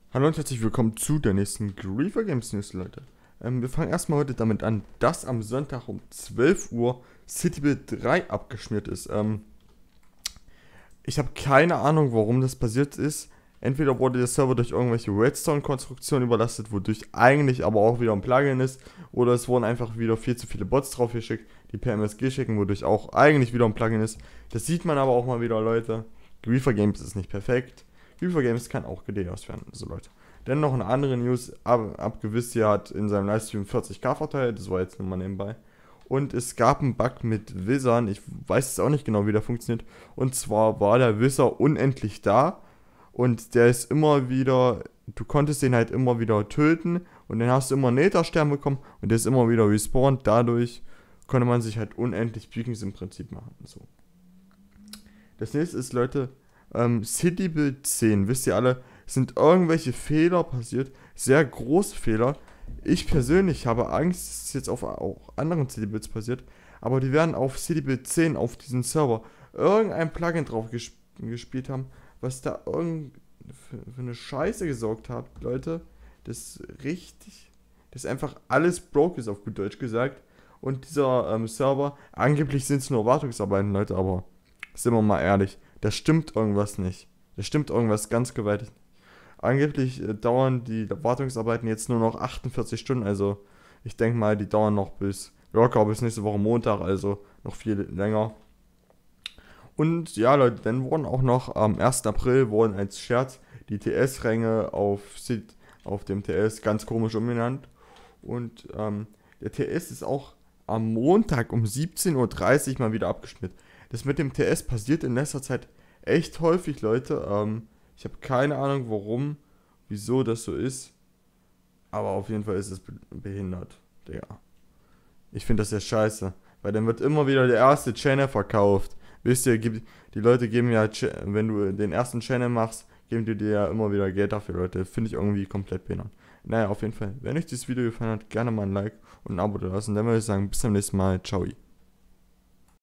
Hallo und herzlich willkommen zu der nächsten Griefer Games News, Leute. Wir fangen erstmal heute damit an, dass am Sonntag um 12 Uhr CityBuild 3 abgeschmiert ist. Ich habe keine Ahnung, warum das passiert ist. Entweder wurde der Server durch irgendwelche Redstone-Konstruktionen überlastet, wodurch eigentlich aber auch wieder ein Plugin ist, oder es wurden einfach wieder viel zu viele Bots drauf geschickt, die per MSG schicken, wodurch auch eigentlich wieder ein Plugin ist. Das sieht man aber auch mal wieder, Leute. Griefer Games ist nicht perfekt. Griefer Games kann auch GDs werden, so Leute. Dann noch eine andere News, Abgewissi hat in seinem Livestream 40k verteilt, das war jetzt nur mal nebenbei. Und es gab einen Bug mit Wizard, ich weiß jetzt auch nicht genau, wie der funktioniert. Und zwar war der Wizard unendlich da und der ist immer wieder, du konntest den halt immer wieder töten und dann hast du immer Netherstern bekommen und der ist immer wieder respawned. Dadurch konnte man sich halt unendlich Beacons im Prinzip machen. So. Das nächste ist, Leute, CityBuild 10. Wisst ihr alle, sind irgendwelche Fehler passiert, sehr große Fehler. Ich persönlich habe Angst, dass es jetzt auf auch anderen CityBuilds passiert, aber die werden auf CityBuild 10 auf diesen Server irgendein Plugin drauf gespielt haben, was da für eine Scheiße gesorgt hat, Leute. Das richtig, das einfach alles broke ist, auf gut Deutsch gesagt. Und dieser Server, angeblich sind es nur Wartungsarbeiten, Leute, aber sind wir mal ehrlich, da stimmt irgendwas nicht. Da stimmt irgendwas ganz gewaltig. Angeblich dauern die Wartungsarbeiten jetzt nur noch 48 Stunden, also ich denke mal, die dauern noch bis locker bis nächste Woche Montag, also noch viel länger. Und ja, Leute, dann wurden auch noch am 1. April wurden als Scherz die TS-Ränge auf dem TS ganz komisch umbenannt. Und der TS ist auch am Montag um 17:30 Uhr mal wieder abgeschmiert. Das mit dem TS passiert in letzter Zeit echt häufig, Leute. Ich habe keine Ahnung, warum, wieso das so ist. Aber auf jeden Fall ist es behindert, Digga. Ich finde das ja scheiße. Weil dann wird immer wieder der erste Channel verkauft. Wisst ihr, die Leute geben ja, wenn du den ersten Channel machst, geben die dir ja immer wieder Geld dafür, Leute. Finde ich irgendwie komplett behindert. Naja, auf jeden Fall. Wenn euch dieses Video gefallen hat, gerne mal ein Like und ein Abo da lassen. Dann würde ich sagen, bis zum nächsten Mal. Ciao.